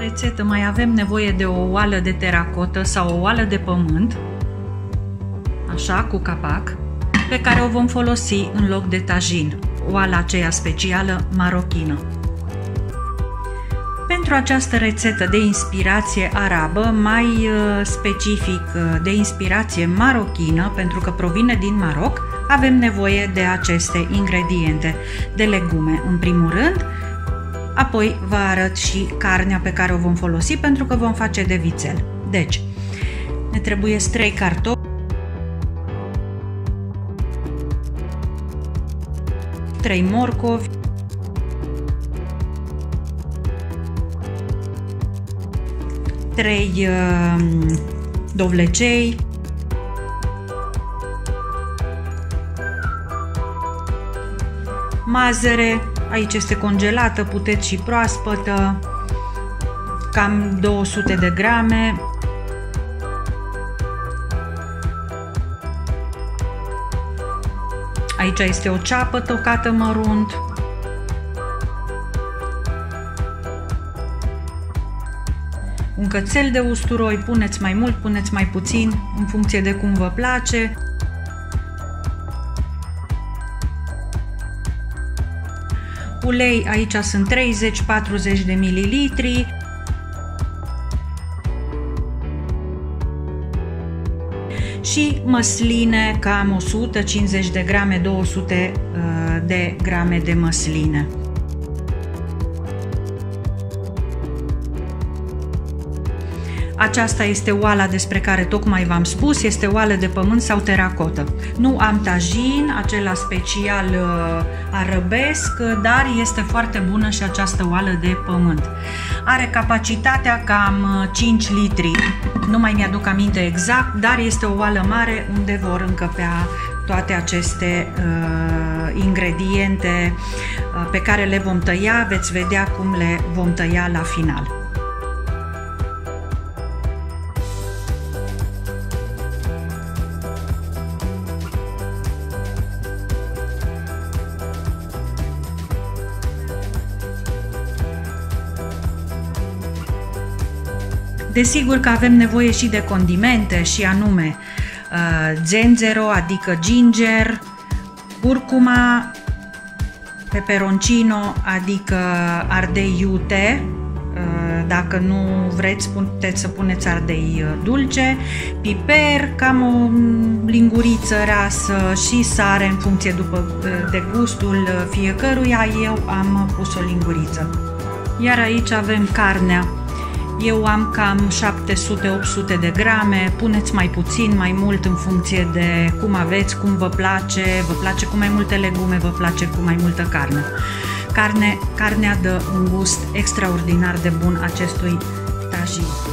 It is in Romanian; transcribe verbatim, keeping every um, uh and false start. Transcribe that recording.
rețetă mai avem nevoie de o oală de teracotă sau o oală de pământ, așa, cu capac, pe care o vom folosi în loc de tajin, oala aceea specială marochină. Pentru această rețetă de inspirație arabă, mai specific de inspirație marochină, pentru că provine din Maroc, avem nevoie de aceste ingrediente, de legume în primul rând, apoi vă arăt și carnea pe care o vom folosi pentru că vom face de vițel. Deci, ne trebuie trei cartofi, trei morcovi, trei uh, dovlecei, mazăre, aici este congelată, puteți și proaspătă, cam două sute de grame, aici este o ceapă tocată mărunt, un cățel de usturoi, puneți mai mult, puneți mai puțin, în funcție de cum vă place. Ulei, aici sunt treizeci patruzeci de mililitri. Și măsline, cam o sută cincizeci de grame, două sute de grame de măsline. Aceasta este oala despre care tocmai v-am spus, este oală de pământ sau teracotă. Nu am tajin, acela special uh, arăbesc, dar este foarte bună și această oală de pământ. Are capacitatea cam cinci litri, nu mai mi-aduc aminte exact, dar este o oală mare unde vor încăpea toate aceste uh, ingrediente uh, pe care le vom tăia, veți vedea cum le vom tăia la final. Desigur că avem nevoie și de condimente, și anume uh, zenzero, adică ginger, curcuma, peperoncino, adică ardei iute, uh, dacă nu vreți puteți să puneți ardei dulce, piper, cam o linguriță rasă și sare în funcție după, de gustul fiecăruia, eu am pus o linguriță. Iar aici avem carnea. Eu am cam șapte sute opt sute de grame, puneți mai puțin, mai mult în funcție de cum aveți, cum vă place, vă place cu mai multe legume, vă place cu mai multă carne. Carne, carnea dă un gust extraordinar de bun acestui tajin.